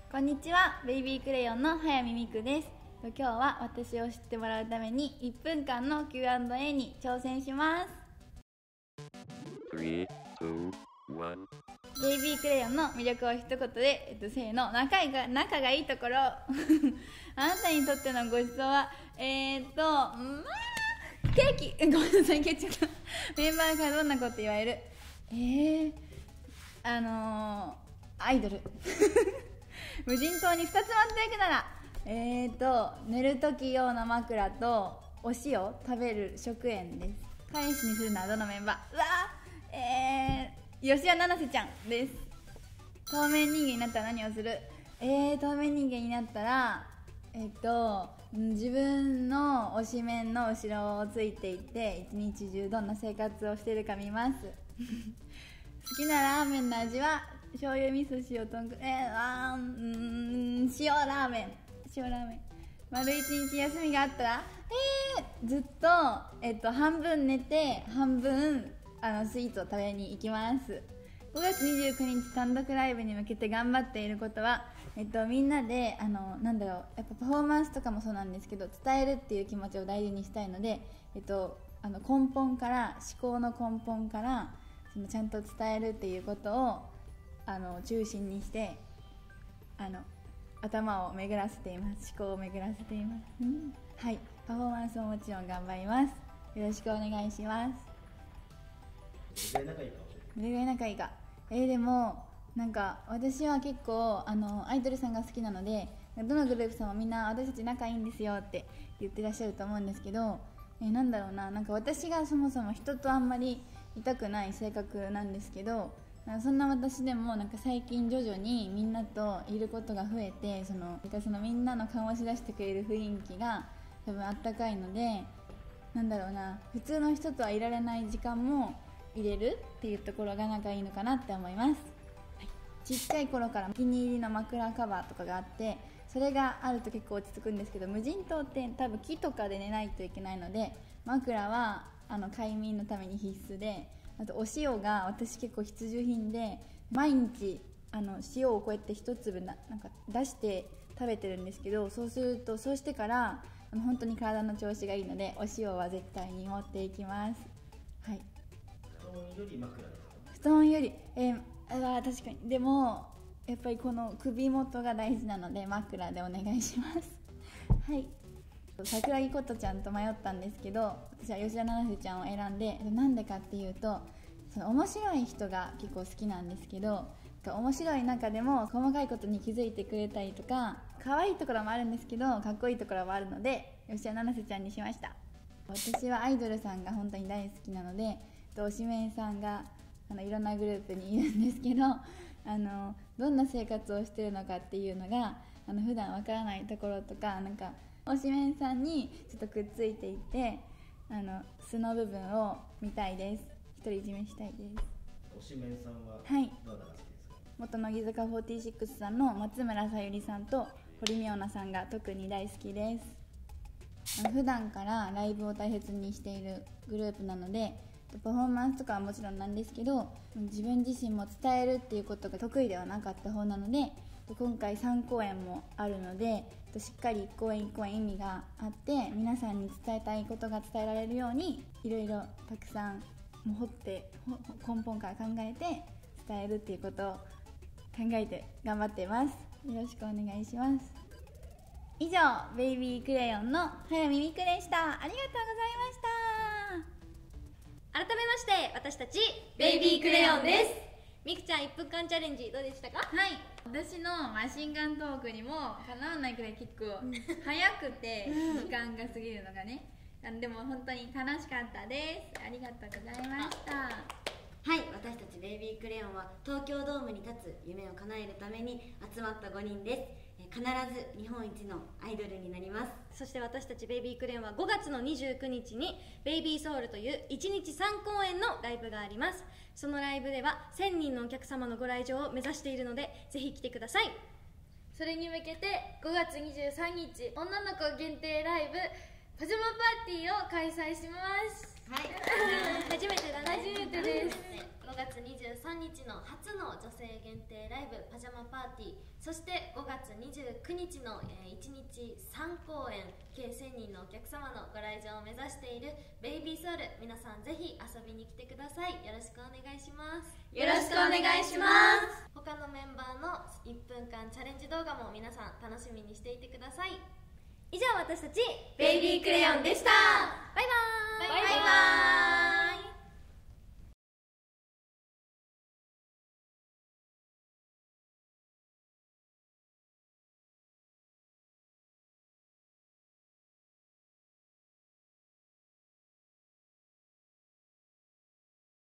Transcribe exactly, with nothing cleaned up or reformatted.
こんにちは、ベイビークレヨンの早見美久です。今日は私を知ってもらうためにいっぷんかんの キューアンドエー に挑戦します。 さん、に、いち。 ベイビークレヨンの魅力を一言で、えっと、せーの、仲が仲がいいところあなたにとってのごちそうはえーっとまあケーキごめんなさい、ケチったメンバーからどんなこと言われるえーあのー、アイドル無人島にふたつ持っていくならえーと寝るとき用の枕とお塩食べる食塩です。彼氏にするのはどのメンバー？うわーえー吉田七瀬ちゃんです。透明人間になったら何をする？えー透明人間になったらえっと自分の推しメンの後ろをついていって一日中どんな生活をしているか見ます好きなラーメンの味は醤油味噌塩とんくえー、あーん塩ラーメン塩ラーメン丸一日休みがあったらえー、ずっと、えっと、半分寝て半分あのスイーツを食べに行きます。ごがつにじゅうくにち単独ライブに向けて頑張っていることは、えっと、みんなであのなんだろうやっぱパフォーマンスとかもそうなんですけど伝えるっていう気持ちを大事にしたいので、えっと、あの根本から思考の根本からそのちゃんと伝えるっていうことをあの中心にしてあの頭を巡らせています。思考を巡らせています、うん、はいパフォーマンスももちろん頑張ります。よろしくお願いします。 どれぐらい仲いいかどれぐらい仲いいかえー、でもなんか私は結構あのアイドルさんが好きなのでどのグループさんもみんな私たち仲いいんですよって言ってらっしゃると思うんですけど、えー、なんだろうななんか私がそもそも人とあんまりいたくない性格なんですけどそんな私でもなんか最近徐々にみんなといることが増えてそのそのみんなの顔をし出してくれる雰囲気が多分あったかいのでなんだろうな普通の人とはいられない時間も入れるっていうところが仲いいのかなって思います、はい、ちっちゃい頃からお気に入りの枕カバーとかがあってそれがあると結構落ち着くんですけど無人島って多分木とかで寝ないといけないので枕はあの快眠のために必須であとお塩が私結構必需品で毎日あの塩をこうやって一粒ななんか出して食べてるんですけどそうするとそうしてからあの本当に体の調子がいいのでお塩は絶対に持っていきます。はい布団より枕ですか？ 布団より、えー、あ確かにでもやっぱりこの首元が大事なので枕でお願いしますはい桜木琴ちゃんと迷ったんですけど私は吉田七瀬ちゃんを選んでなんでかっていうとその面白い人が結構好きなんですけど面白い中でも細かいことに気づいてくれたりとか可愛いところもあるんですけどかっこいいところもあるので吉田七瀬ちゃんにしました。私はアイドルさんが本当に大好きなので推しメンさんがあのいろんなグループにいるんですけどあのどんな生活をしているのかっていうのがあの普段わからないところとかなんか推しメンさんにちょっとくっついていってあの素の部分を見たいです。独り占めしたいです。 推しメンさんははいどなたが好きですか？ 元乃木坂フォーティーシックスさんの松村さゆりさんと堀美央奈さんが特に大好きです。普段からライブを大切にしているグループなのでパフォーマンスとかはもちろんなんですけど自分自身も伝えるっていうことが得意ではなかった方なので今回さん公演もあるのでしっかりいっ公演いっ公演意味があって皆さんに伝えたいことが伝えられるようにいろいろたくさんもう掘って根本から考えて伝えるっていうことを考えて頑張っています。よろしくお願いします。以上ベイビークレヨンの早見美久でした。ありがとうございました。 改めまして私たちベイビークレヨンです。みくちゃんいっぷんかんチャレンジどうでしたか？ はい私のマシンガントークにもかなわないくらい結構早くて時間が過ぎるのがねでも本当に楽しかったです。ありがとうございました。 はい、私たちベイビークレヨンは東京ドームに立つ夢を叶えるために集まったごにんです。必ず日本一のアイドルになります。 そして私たちベイビークレヨンはごがつのにじゅうくにちにベイビーソウルといういちにちさん公演のライブがあります。そのライブではせんにんのお客様のご来場を目指しているのでぜひ来てください。 それに向けてごがつにじゅうさんにち女の子限定ライブパジャマパーティーを開催します。 はい初めてだね。 初めてです。 ごがつにじゅうさんにちの初の女性限定ライブパジャマパーティー、そしてごがつにじゅうくにちの、えー、いちにちさんこうえん計せんにんのお客様のご来場を目指しているベイビーソウル、皆さんぜひ遊びに来てください。よろしくお願いします。 よろしくお願いします。 他のメンバーのいっぷんかんチャレンジ動画も皆さん楽しみにしていてください。以上、私たちベイビークレヨンでした。